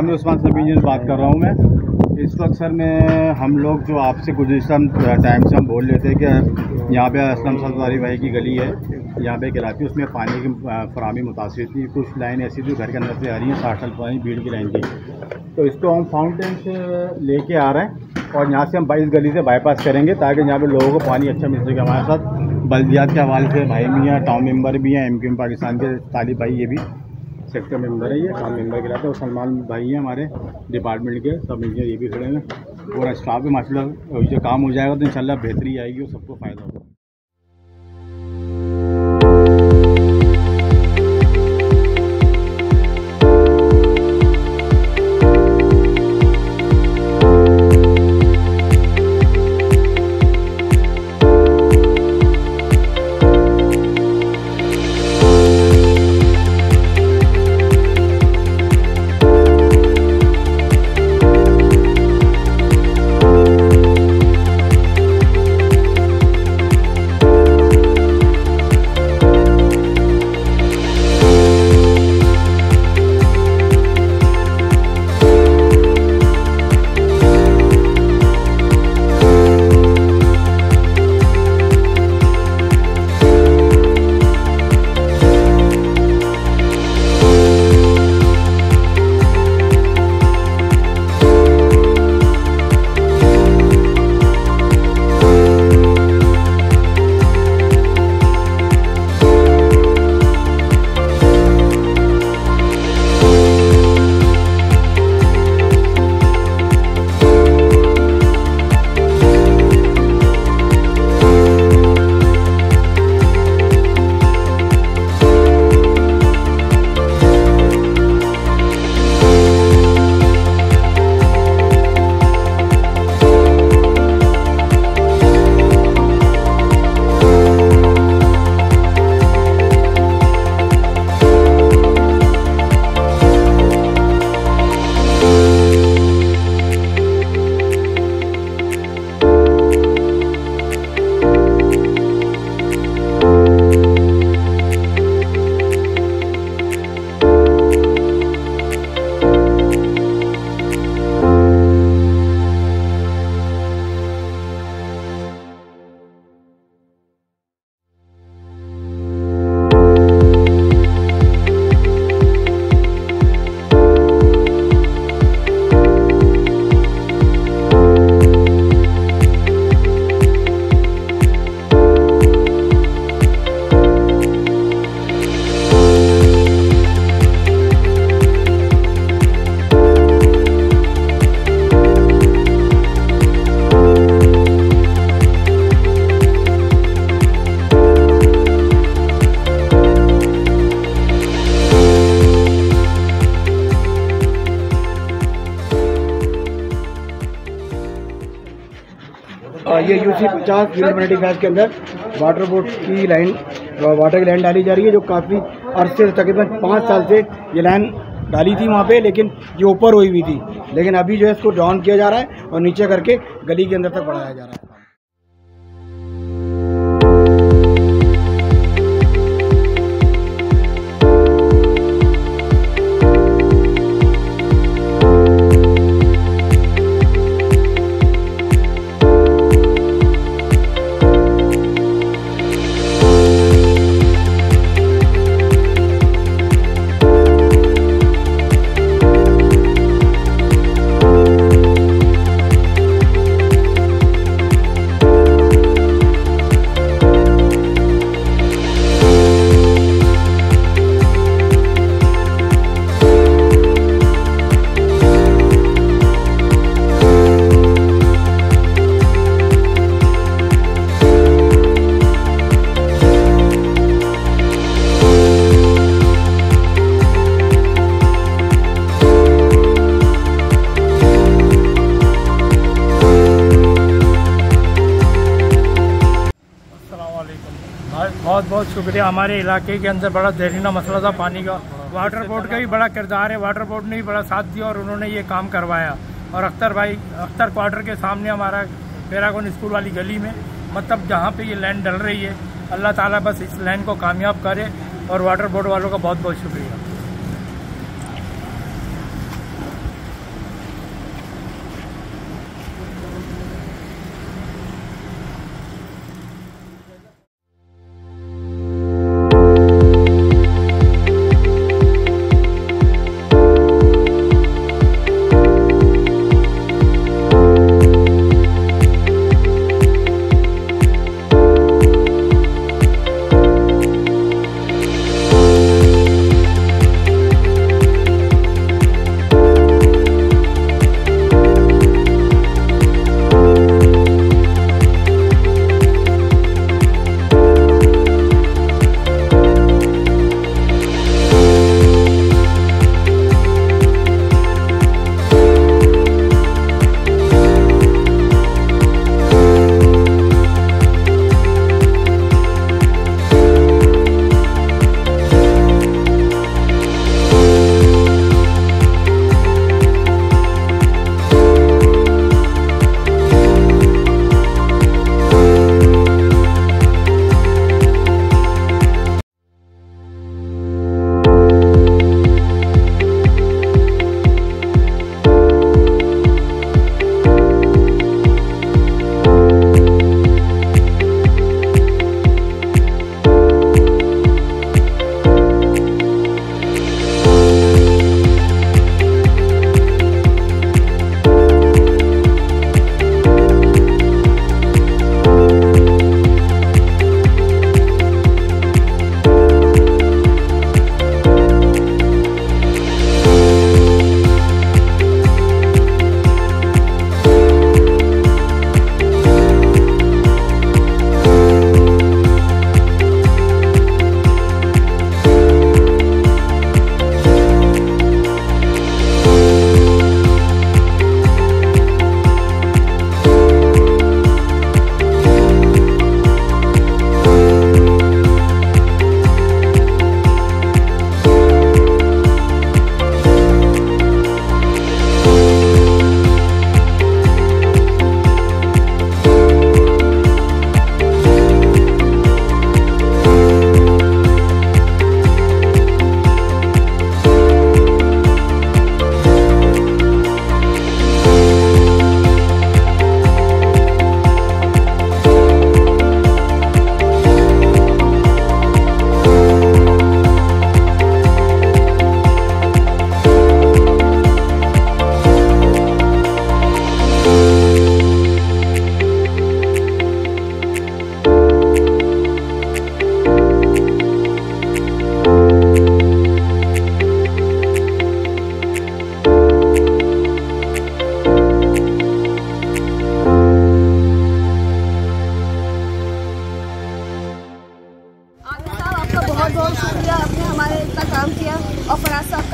सामी उस्मान सभी बात कर रहा हूँ मैं। इस वक्त सर मैं हम लोग जो आपसे गुज़िश्ता टाइम से हम बोल रहे थे कि यहाँ पे असलम सलवारी भाई की गली है, यहाँ पे गिलाती उसमें पानी की फराहमी मुतासिर थी। कुछ लाइन ऐसी थी घर के अंदर से आ रही है, 60 साल पुरानी भीड़ की लाइन थी। तो इसको हम फाउंटेन से लेके आ रहे हैं और यहाँ से हम 22 गली से बाईपास करेंगे ताकि यहाँ पे लोगों को पानी अच्छा मिल सके। हमारे साथ बल्दियात के हवाले से भाई भी हैं, टाउन मेंबर भी हैं, MQM पाकिस्तान के तालिब भाई, ये भी सेक्टर मेंबर है, ये टाउन मेंबर के लाते हैं। और सलमान भाई हैं हमारे डिपार्टमेंट के, सब इंजीनियर ये भी खड़े हैं। और स्टाफ भी माशाल्लाह जो काम हो जाएगा तो इंशाल्लाह बेहतरी आएगी और सबको फ़ायदा होगा। ये UC 50 यूनिट मैग्नेटिक गैस के अंदर वाटर बोर्ड की लाइन, वाटर की लाइन डाली जा रही है, जो काफ़ी अरसे से तकरीबन 5 साल से ये लाइन डाली थी वहाँ पे, लेकिन ये ऊपर हुई हुई थी। लेकिन अभी जो है इसको डाउन किया जा रहा है और नीचे करके गली के अंदर तक बढ़ाया जा रहा है। बहुत बहुत शुक्रिया। हमारे इलाके के अंदर बड़ा देरीना मसला था पानी का, वाटर बोर्ड का भी बड़ा किरदार है। वाटर बोर्ड ने भी बड़ा साथ दिया और उन्होंने ये काम करवाया। और अख्तर क्वार्टर के सामने हमारा पैरागॉन स्कूल वाली गली में, मतलब जहाँ पे ये लैंड डल रही है, अल्लाह ताला बस इस लैंड को कामयाब करे। और वाटर बोर्ड वालों का बहुत बहुत शुक्रिया।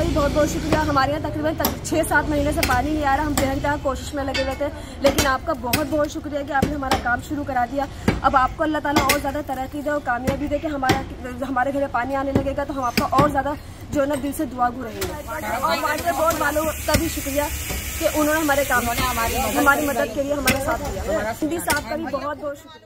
आपका भी बहुत बहुत शुक्रिया। हमारे यहाँ तकरीबन 6-7 महीने से पानी नहीं आ रहा, हम बेहद तक कोशिश में लगे हुए थे, लेकिन आपका बहुत बहुत शुक्रिया कि आपने हमारा काम शुरू करा दिया। अब आपको अल्लाह ताला और ज़्यादा तरक्की दे और कामयाबी दे कि हमारे घर में पानी आने लगेगा, तो हम आपका और ज़्यादा जो ना दिल से दुआगू रहेंगे। और वाटर बोर्ड वालों का भी शुक्रिया कि उन्होंने हमारे काम हमारी मदद के लिए हमारा साथ दिया। एमडी साहब का भी बहुत बहुत शुक्रिया।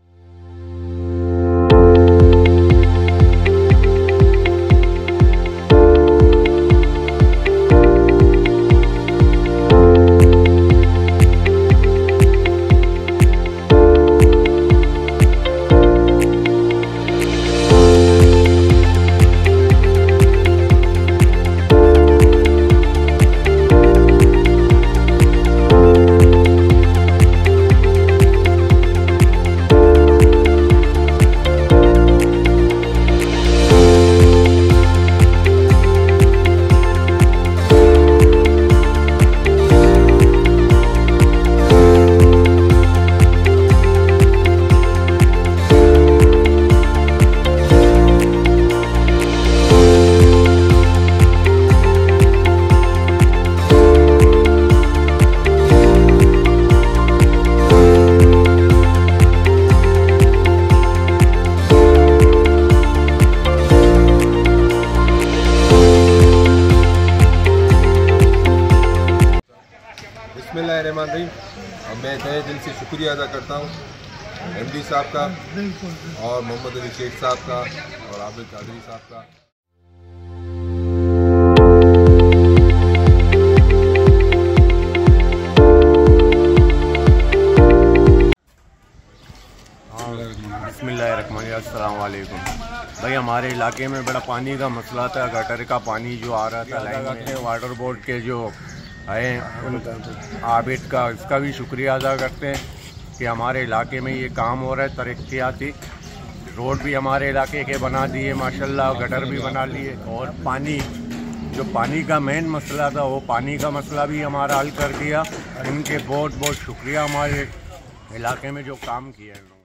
बिस्मिल्लाहिर्रहमानिर्रहीम। मैं तहे दिल से शुक्रिया अदा करता हूँ एमडी साहब का और मोहम्मद अली शेख साहब का और आबिद कादरी साहब का। बिस्मिल्लाहिर्रहमानिर्रहीम। अस्सलाम वालेकुम। भाई हमारे इलाके में बड़ा पानी का मसला था, गटर का पानी जो आ रहा था लाइन में, वाटर बोर्ड के जो हैं उन आबिद का इसका भी शुक्रिया अदा करते हैं कि हमारे इलाके में ये काम हो रहा है। तरक्याती रोड भी हमारे इलाके के बना दिए माशाल्लाह, गटर भी बना लिए, और पानी का मेन मसला था वो पानी का मसला भी हमारा हल कर दिया। इनके बहुत बहुत शुक्रिया, हमारे इलाके में जो काम किया है।